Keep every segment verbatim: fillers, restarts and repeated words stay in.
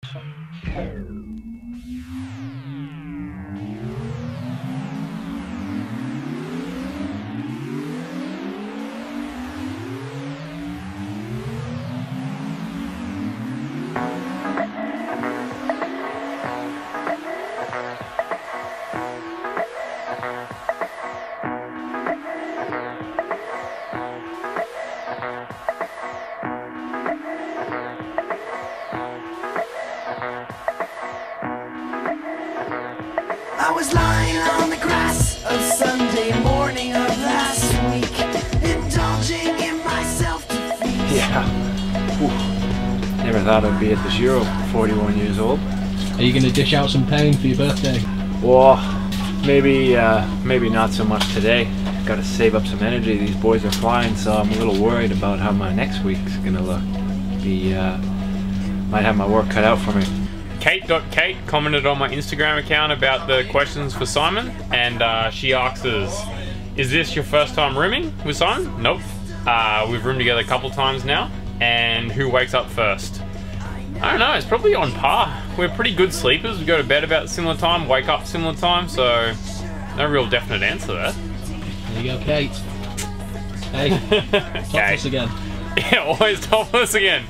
I was lying on the grass of Sunday morning of last week, indulging in my self-defeat. Yeah. Ooh. Never thought I'd be at the Giro, forty-one years old. Are you going to dish out some pain for your birthday? Well, maybe, uh, maybe not so much today. Got to save up some energy. These boys are flying, so I'm a little worried about how my next week's gonna look. Be, uh, might have my work cut out for me. Kate.Kate commented on my Instagram account about the questions for Simon, and uh, she asks us, is this your first time rooming with Simon? Nope. Uh, we've roomed together a couple times now, and who wakes up first? I don't know, it's probably on par. We're pretty good sleepers. We go to bed about similar time, wake up similar time, so no real definite answer to that. There you go, Kate. Hey, topless again. Yeah, always topless again.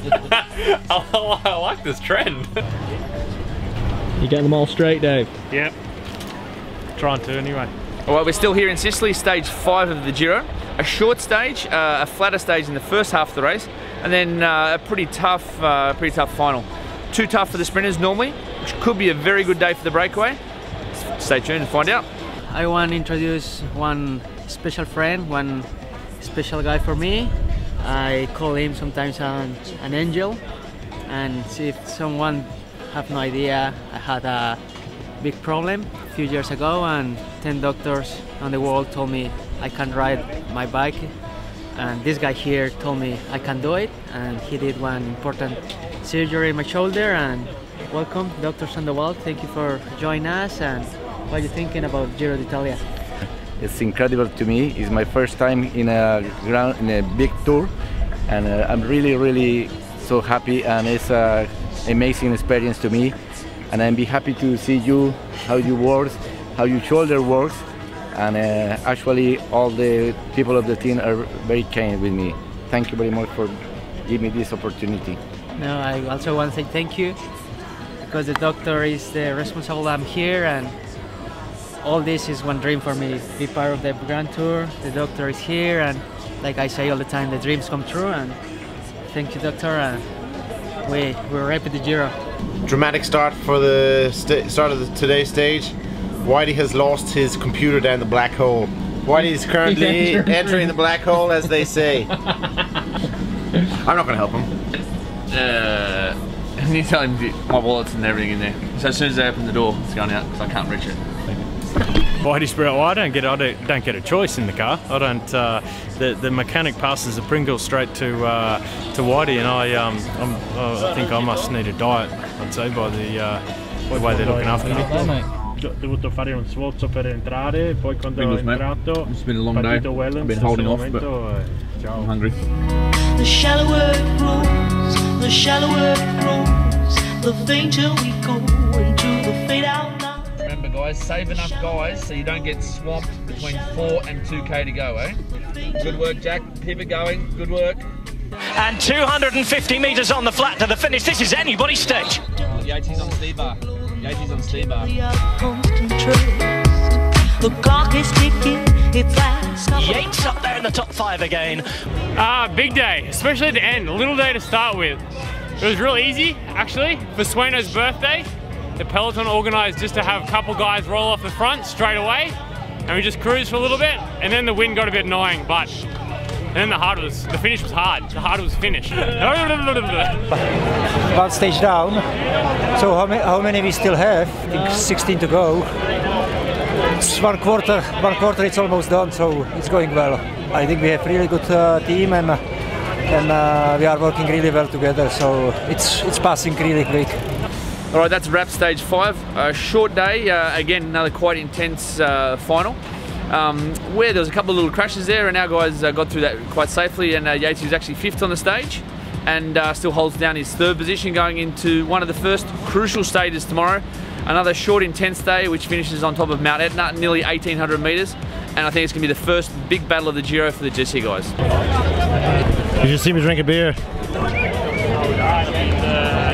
I, I like this trend. You getting them all straight, Dave? Yep. Trying to anyway. Well, we're still here in Sicily, stage five of the Giro. A short stage, uh, a flatter stage in the first half of the race, and then uh, a pretty tough, uh, pretty tough final. Too tough for the sprinters normally, which could be a very good day for the breakaway. Stay tuned to find out. I want to introduce one special friend, one special guy for me. I call him sometimes an, an angel, and see if someone have no idea, I had a big problem a few years ago, and ten doctors on the world told me I can't ride my bike, and this guy here told me I can do it, and he did one important surgery in my shoulder. And welcome, Doctor Sandoval. Thank you for joining us. And what are you thinking about Giro d'Italia? It's incredible to me. It's my first time in a ground, in a big tour, and uh, I'm really, really so happy, and it's an amazing experience to me. And I'm be happy to see you, how you work, how your shoulder works, and uh, actually all the people of the team are very kind with me. Thank you very much for giving me this opportunity. No, I also want to say thank you, because the doctor is the responsible. I'm here, and all this is one dream for me, be part of the Grand Tour. The doctor is here, and like I say all the time, the dreams come true. And thank you, doctor, and we, we're ready for the Giro. Dramatic start for the st start of the today's stage. Whitey has lost his computer down the black hole. Whitey is currently entering the black hole, as they say. I'm not going to help him. Uh, anytime my wallet's and everything in there. So as soon as I open the door, it's going out because I can't reach it. Whitey Spirit, well, I don't get I don't, don't get a choice in the car. I don't. Uh, the the mechanic passes the Pringle straight to uh, to Whitey, and I um I'm, I think I must need a diet. I'd say by the uh, the way they're looking after me. Ho dovuto fare un sforzo per entrare, poi quando ho entrato, it's been a long day. Well, I've been holding off, but I'm hungry. The shallower it grows, the shallower it grows, the fainter we go into the fade out line. Remember guys, save enough guys so you don't get swamped between four and two K to go, eh? Good work, Jack. Keep it going. Good work. And two hundred fifty metres on the flat to the finish. This is anybody's stage. Oh, Yates's on speed bar. Yates's on speed bar. The clock is ticking. It's last. Yates up there in the top five again. Ah, uh, big day, especially at the end. A little day to start with. It was real easy, actually, for Sveino's birthday. The peloton organised just to have a couple guys roll off the front straight away, and we just cruised for a little bit, and then the wind got a bit annoying, but and then the hard was, the finish was hard. The hard was finish. One stage down. So how many, how many we still have? I think sixteen to go. It's one quarter, one quarter. It's almost done, so it's going well. I think we have really good uh, team, and uh, and uh, we are working really well together. So it's it's passing really quick. All right, that's wrap stage five. A short day. Uh, again, another quite intense uh, final. Um, where there was a couple of little crashes there, and our guys uh, got through that quite safely, and uh, Yates was actually fifth on the stage. and uh, still holds down his third position going into one of the first crucial stages tomorrow. Another short, intense day which finishes on top of Mount Etna, nearly eighteen hundred metres, and I think it's going to be the first big battle of the Giro for the Jesse guys. You should see me drink a beer.